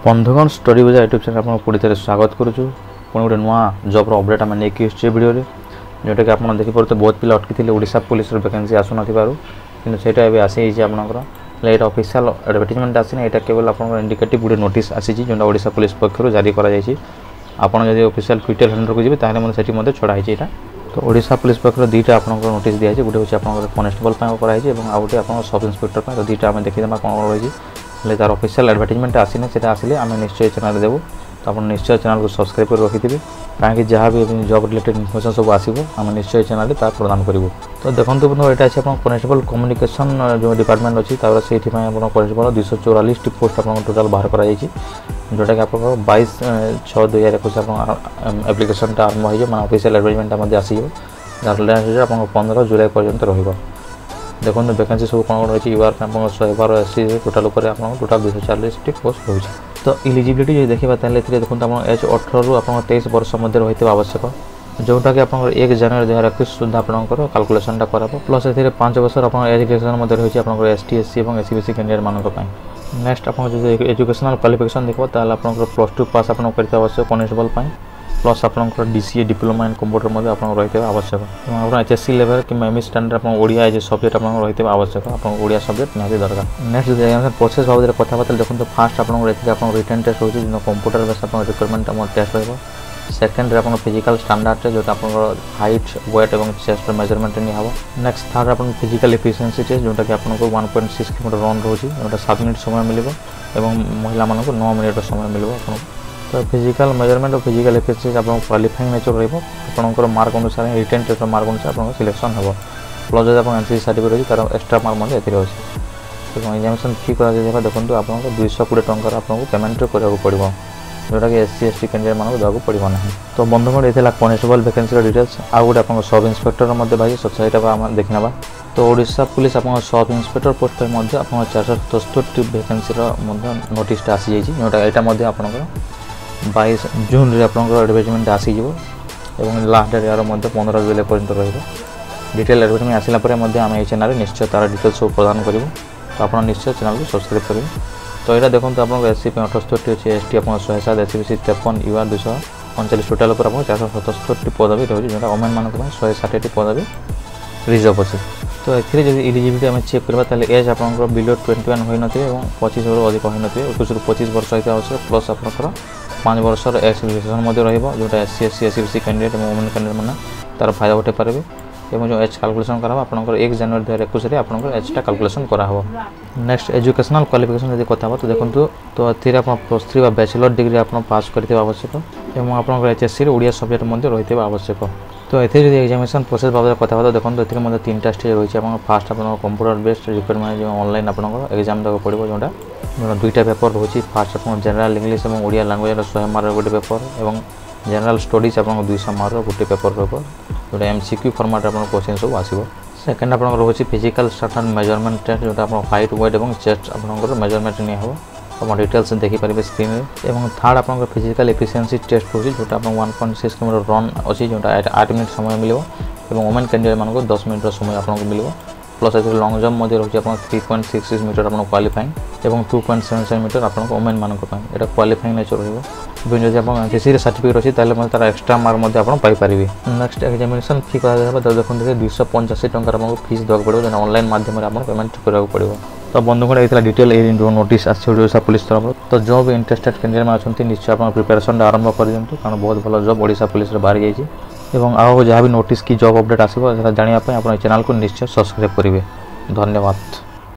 बंधुगण स्टोरी बजा YouTube channel आपको पुणी थे स्वागत करुचु पुणी गोटे नुआ जब्र अपडेट आम नहीं भिडियो जोटा कि आप देखिपे बहुत पिला अटकी ओडिशा पुलिस वैकेंसी आसुन कि सेटा आसी आपंकर ये ऑफिशियल एडवर्टाइजमेंट आसी ना केवल आप इंडिकेटिव गोटे नोटिस आसी जो ओडिशा पुलिस पक्षर जारी कर ऑफिशियल ट्विटर हैंडल को जी से छड़ा है तो ओडिशा पुलिस पक्षर दुईटा आप नोटिस दिखाई गोटे हूँ आप कनेस्टेबल कराई और गोटे आप सब इन्स्पेक्टर तो दुईटा आम देखीदे कौन रही है तार ऑफिशियल एडवर्टाइजमेंट आसीने से आसिले आम निश्चय चैनल देवु तो आप निश्चय चैनल को सब्सक्राइब कर रखिथे कहीं जहाँ भी जॉब रिलेटेड इनफॉरमेशन सब आसो आम निश्चय चैनल तार प्रदान करूँ तो देखो बंधु यहाँ अच्छे कनेस्टेबल कम्युनिकेशन जो डिपार्टमेंट अच्छी से कनेस्टेबल 244 पोस्ट आप टोटाल बाहर कर जोटा कि आप 22/6/2021 एप्लिकेशन आरंभ हो मैं ऑफिशियल एडवर्टाइजमेंट आसो 15 जुलाई पर्यंत रहा देखो वैकेंसी सब कौन रही है UR 112 SC total total 240 post रही है तो इलिजिबिलिटी जो देखा देखो आप एज 18 रु आप 23 वर्ष मध्य रही आवश्यक जोटा कि आप 1 जनवरी 2021 सुधा आपंकर काल्कुलेसनटा करा प्लस ए 5 वर्ष आप एजुकेशन रही है एसटी एससी और एससी बीसी कैंडिडेट मानी नेक्स्ट आप एजुकेशनल क्वालिफिकेशन देखो आप +2 पास आप आवश्यक कनेस्टेबल प्लस आपंकर डीसीए डिप्लोमा इन कंप्यूटर आप रही आवश्यक आप एचएससी लेवल कि एमई स्टैंडर्ड आप ओडिया एज सब्जेक्ट आप रही आवश्यक आप ओडिया सब्जेक्ट निहाती दरकार नेक्स्ट प्रोसेस बाबद कथा देखो फास्ट आप रिटर्न टेस्ट होती कंप्यूटर बेस आप रिक्वायरमेंट टेस्ट रहा सेकेंड आप फिजिकल स्टैंडर्ड जो आप हाइट वेट और चेस्ट मेजरमेंट निहब नेक्स्ट थर्ड आप फिजिकल एफिशिएंसी टेस्ट जोटा कि आपको 1.6 किलोमीटर रन रोचे जो 7 मिनट समय मिले और महिला मानक 9 मिनट समय मिले आपको तो फिजिकल मेजरमेंट और फिजिकल एफिशिएंसी आप क्वालिफाइंग नेचर रहा मार्क अनुसार रिटर्न टेस्ट मार्क अनुसार आप सिलेक्शन हो प्लस जो आप एनसीसी सर्टिफिकेट अच्छी तार एक्सट्रा मार्क अच्छे तो एग्जामिनेशन फी कर देखो आप 220 टंका आपको पेमेंट कराया पड़ो जोटा कि एससी एसटी कैंडिडेट मानक देवाक पड़ो ना तो बंधुगण ये कनेस्टेबल वैकेंसी डिटेल्स आउ गोटे आप सब इन्स्पेक्टर भाई सोसाइटा देखना तो ओडिशा पुलिस आप सब इन्स्पेक्टर पोस्ट पर आप 477 वैकेंसी नोटिस आसी जोटा यहाँ आपंकर 22 जून एडवर्टाइजमेंट आसीज और लास्ट डेट यार 15 जुलाई पर्यंत रिटेल एडवर्टाइजमेंट आसापर आम ये चैनल निश्चय तार डिटेल्स सब प्रदान करूँ तो आप निश्चय चैनल को सब्सक्राइब करेंगे तो यहाँ देखो आप एससी 78 अच्छे एसटी आप 107 एससी बीसी 53 यूआर 239 टोटाल पर 477 पदवी रही है जो वोमेन मान 160 पदवी रिजर्व अच्छे तो ये इलिजिबिलिटी आम चेक करवा एज आप बिलो 21 होना 25 अधिक होना 21 ରୁ 25 वर्ष होता आवश्यक प्लस आपंकर 5 वर्षर एक्स रिलेक्शन जोटा SC SC SC BC candidate women candidate मैंने तार फायदा उठे पारे और जो एज कैलकुलेशन करा आपंकर 1 जनवरी 2021 आपंकर एजटा कैलकुलेशन करा नेक्स्ट एजुकेशनल क्वालिफिकेशन यदि कथा तो देखो तो ये आप +3 बैचलर डिग्री आप पास करते आवश्यक और आपंकर एचएससी ओडिया सब्जेक्ट रही आवश्यक तो ये एग्जामिनेशन प्रोसेस बाबद कथा देखो ये 3टा स्टेज रही है फास्ट आप कंप्यूटर बेस्ड रिक्वायरमेंट जो ऑनलाइन आपंकर एग्जाम देवाक पड़ो जोटा 2टा पेपर रोचे फास्ट आप जनरल इंग्लिश और ओडिया लैंग्वेज 100 मार्क गोटे पेपर और जनरल स्टडीज आप 200 मार्क गोटे पेपर जोटा एमसीक्यू फॉर्मेट आप क्वेश्चन सब आसो सेकेंड आप रोचे फिजिकल स्टैंडर्ड मेजरमेंट टेस्ट जोटा आप हाइट वेट और चेस्ट आपंकर मेजरमेंट निहब आप डिटेल्स देखिपारे स्क्रीन में थर्ड आप फिजिकल एफिशिएंसी टेस्ट रोचे जोटा आप 1.6 किलोमीटर रन अच्छी जोटा 8 मिनट समय मिले और वोमेन कैंडिडेट मानक 10 मिनट समय आपको मिले प्लस ये लंग जम्प रही है 3.66 मीटर आप क्वालिफाइंग और 2.77 मीटर आप वोमेन मानक यहाँ क्वालिफाइंग नेचर रही जब आप एनसीसी सर्टिफिकेट अच्छी तार एक्सट्रा मार्क आप पाइपर नेक्स्ट एग्जामिनेशन फी कर देखो 285 टंका आपको फीस देवाक पड़ो जो ऑनलाइन माध्यम आप पेमेंट कराया पड़ो तो बंधुगण ये डिटेल जो नोटिस आसा पुलिस तरफ तो जो भी इंटरेस्टेड कैंडिडेट अच्छा निश्चय आप प्रिपेरेसन आरंभ कर दिखाँ कारण बहुत भल जॉब ओडिशा पुलिस बाहरी जाइए आगे जहाँ भी नोटिस की जॉब अपडेट आसो जानापी आप चैनल को निश्चय सब्सक्राइब करेंगे धन्यवाद।